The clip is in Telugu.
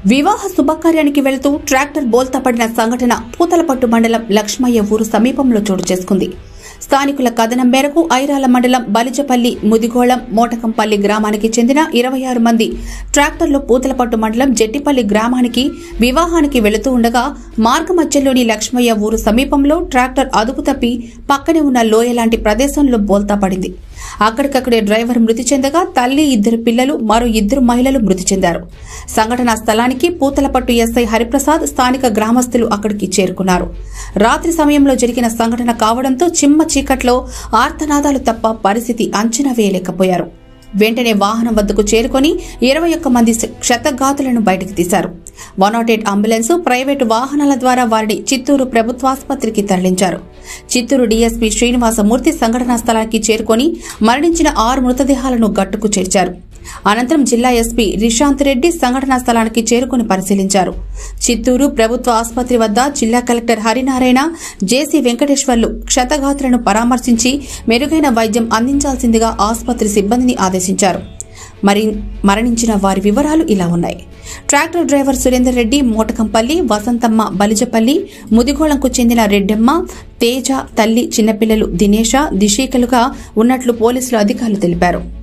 వివాహ శుభకార్యానికి వెళుతూ ట్రాక్టర్ బోల్తా పడిన సంఘటన పూతలపట్టు మండలం లక్ష్మయ్య ఊరు సమీపంలో చోటు చేసుకుంది. స్థానికుల కథనం మేరకు ఐరాల మండలం బలిజపల్లి, ముదిగోళం, మోటకంపల్లి గ్రామానికి చెందిన 26 మంది ట్రాక్టర్లో పూతలపట్టు మండలం జెట్టిపల్లి గ్రామానికి వివాహానికి వెళుతూ ఉండగా మార్గమధ్యలోని లక్ష్మయ్య ఊరు సమీపంలో ట్రాక్టర్ అదుపు తప్పి పక్కనే ఉన్న లోయ లాంటి ప్రదేశంలో బోల్తా పడింది. అక్కడికక్కడే డ్రైవర్ మృతి చెందగా తల్లి, 2 పిల్లలు, మరో 2 మహిళలు మృతి చెందారు. సంఘటనా స్థలానికి పూతలపట్టు ఎస్ఐ హరిప్రసాద్, స్థానిక గ్రామస్తులు అక్కడికి చేరుకున్నారు. రాత్రి సమయంలో జరిగిన సంఘటన కావడంతో చిమ్మ చీకట్లో ఆర్తనాదాలు తప్ప పరిస్థితి అంచనా వేయలేకపోయారు. వెంటనే వాహనం వద్దకు చేరుకుని 21 మంది క్షతగాతులను బయటకు తీశారు. 108 అంబులెన్స్, ప్రైవేటు వాహనాల ద్వారా వారిని చిత్తూరు ప్రభుత్వాసుపత్రికి తరలించారు. చిత్తూరు డీఎస్పీ శ్రీనివాసమూర్తి సంఘటనా స్థలానికి చేరుకుని మరణించిన 6 మృతదేహాలను గట్టుకు చేర్చారు. అనంతరం జిల్లా ఎస్పీ రిషాంత్ రెడ్డి సంఘటనా స్థలానికి చేరుకుని పరిశీలించారు. చిత్తూరు ప్రభుత్వ ఆసుపత్రి వద్ద జిల్లా కలెక్టర్ హరినారాయణ, జేసీ వెంకటేశ్వర్లు క్షతగాతులను పరామర్శించి మెరుగైన వైద్యం అందించాల్సిందిగా ఆసుపత్రి సిబ్బందిని ఆదేశించారు. మరణించిన వారి వివరాలు ఇలా ఉన్నాయి. ట్రాక్టర్ డ్రైవర్ సురేందర్ రెడ్డి, మోటకంపల్లి, వసంతమ్మ బలిజపల్లి, ముదిగోళంకు చెందిన రెడ్డమ్మ, తేజ, తల్లి, చిన్నపిల్లలు దినేష, దిశీకలుగా ఉన్నట్లు పోలీసులు అధికారులు తెలిపారు.